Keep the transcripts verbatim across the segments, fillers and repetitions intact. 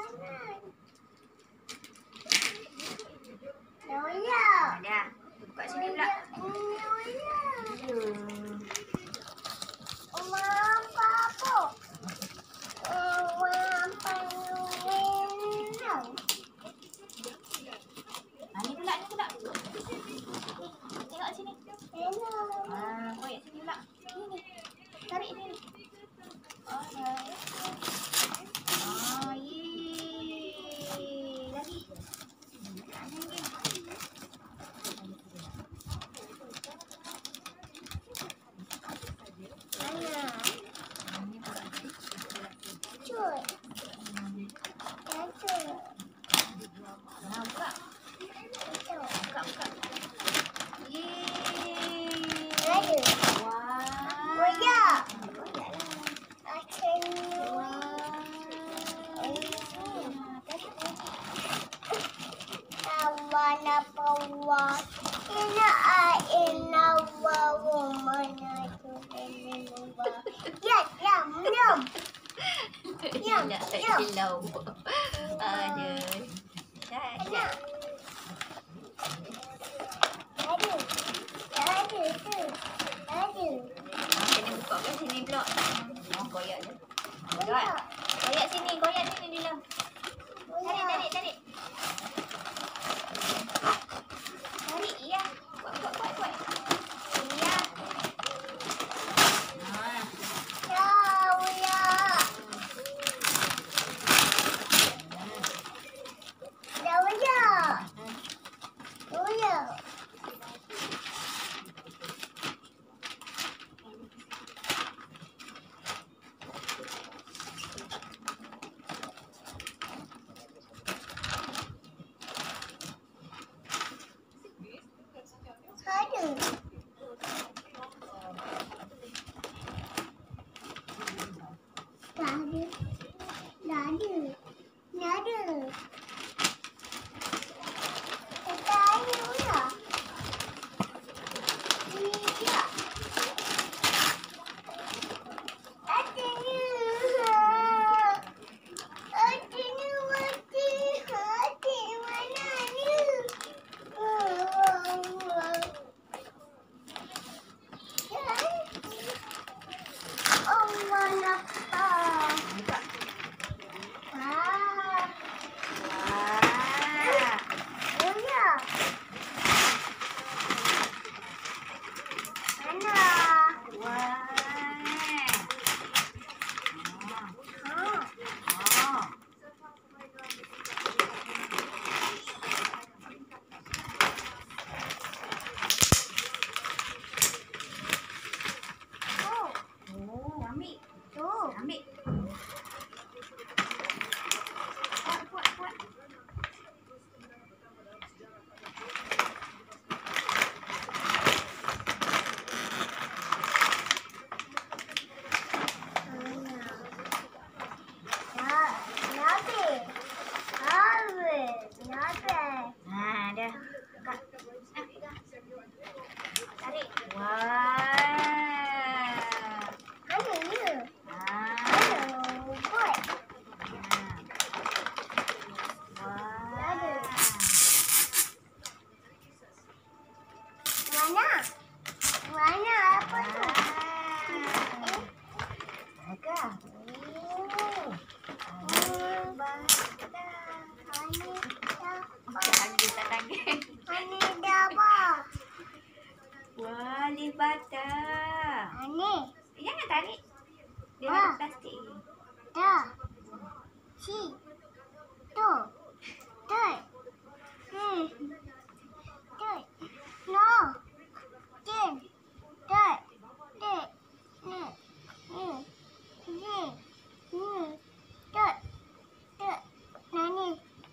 Dah. Buka sini pula. Ni pula, ni pula. Tengok sini. Ah, koyak sini pula. Ni. Tarik ni. Oh, tarik. Ah, ye. Lagi. Silau. Aduh. Dah. Kena buka kat sini pula. Oh, koyak je. Koyak. Koyak sini, koyak sini dulu. Tarik, tarik, tarik. Tarik, ya. Kuat, kuat, kuat, kuat. Sini, ya. Haa. Wali batang. Aneh. Jangan tarik. Dia Ah. ada plastik. Dah. Si. Tu. Tu. Hmm. Tu. No. Tin. Tu. Tu. Hmm. Hmm. Hmm. Hmm. Tu. Tu. Nani.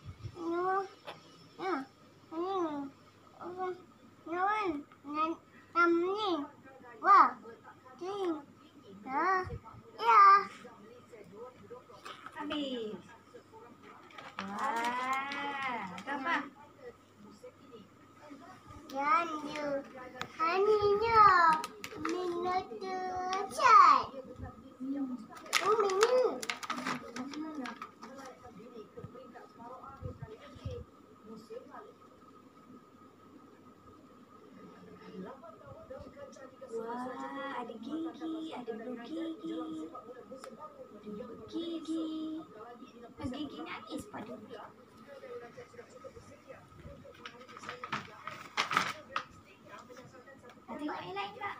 No. No. Hmm. Oh. Nyawan. Nan. Namni. Wah. Tin. Ya. Ya. Habis. Ais pada. Nak tengok yang lain tak?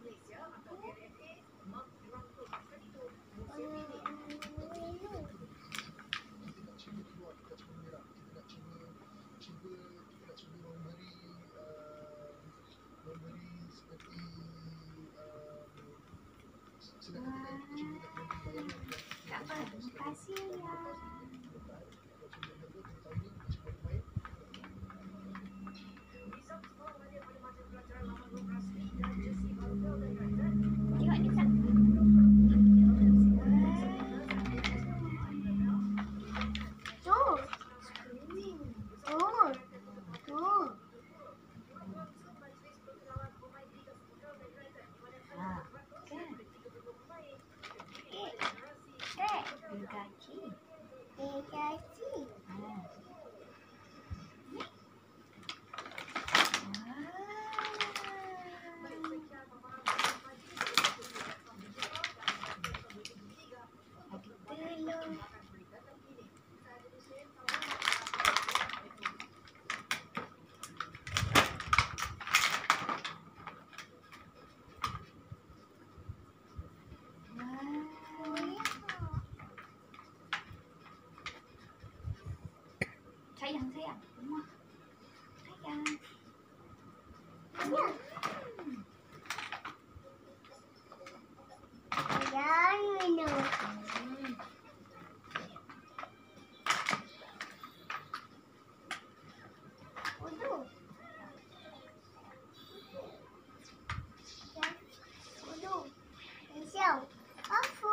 Tak apa, terima kasih ya. Tengok ni tak? Tuh. Tuh. Tuh. Ha, kan? Eh. Eh. Dua kaki. Eh, kasih. Ha. Sayang, sayang. Rumah. Sayang. Ya. Jangan minum. Hmm. Udah. Udah. Siap. Apa?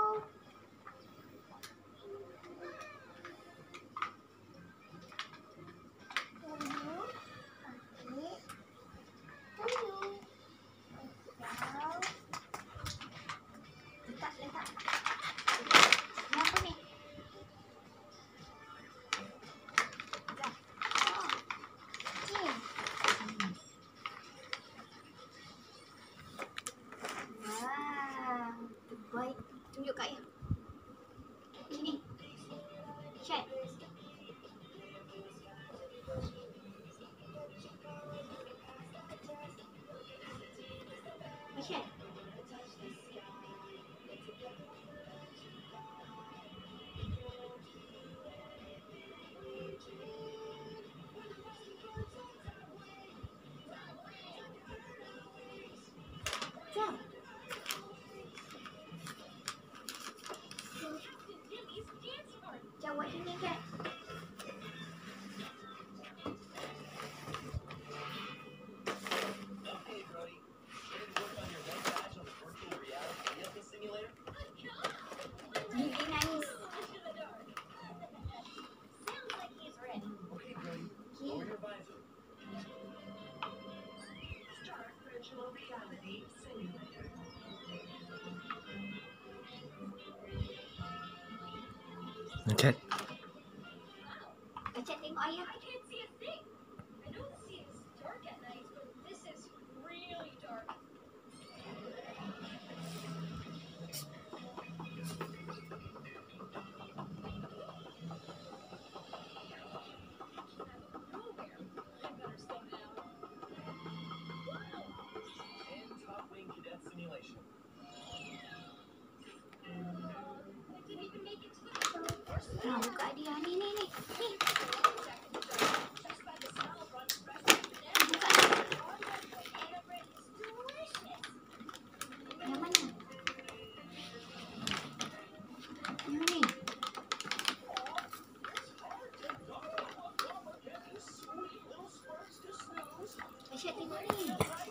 Letak, letak. Ni apa ni? Dah. Wah, terbaik. Tunjuk kat ayah. Sini. Chat. Chat. Jom. Jom buat sini kan. Gigi nangis. Okay. Acak tengok ayah. Ha, buka dia. Ni, ni, ni. Ni. Buka ni. Yang mana? Yang ni. Asyik tengok ni.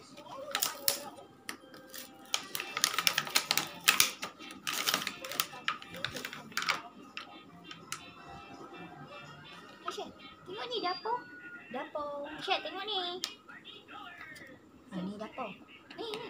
Asyik, tengok ni dapur. Dapur. Asyik, tengok ni. Ha, ni dapur. Ni, ni.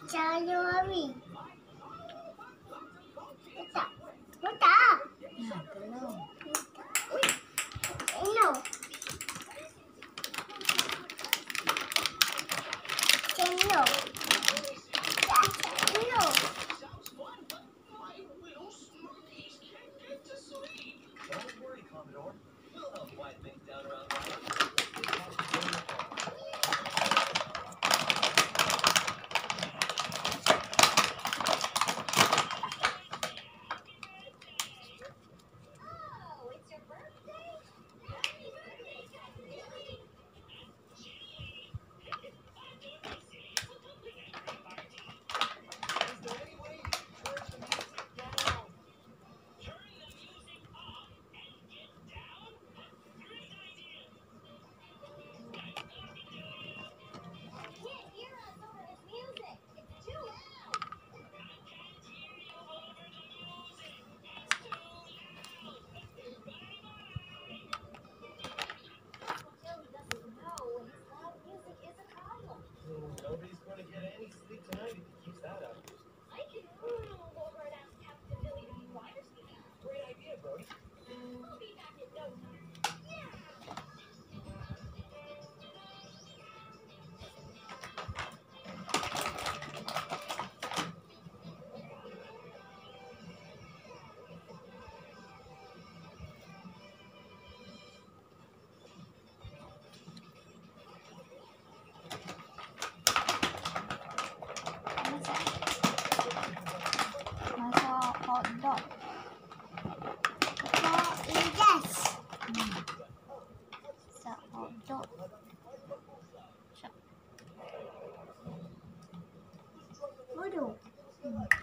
Januari. Buta. Buta. Nah, belum. No. Cendol. Cendol. Don't worry, Commodore. We'll help quiet things down around here. Oh, it's your birthday? Happy birthday, Billy! Is there any way you can turn the music down? Turn the music off and get down? Great idea! Can't hear us over this music. It's too loud. I can't hear you over the music. It's too loud. Joey doesn't know his loud music is a problem. Nobody's going to get any sleep tonight if he keeps that up. I can move over and ask Captain Billy to be quieter. Great idea, Brody. I'll be back in no time. Masak hot dog. Oh, yes. Masak hot dog. Bodoh. Hmm.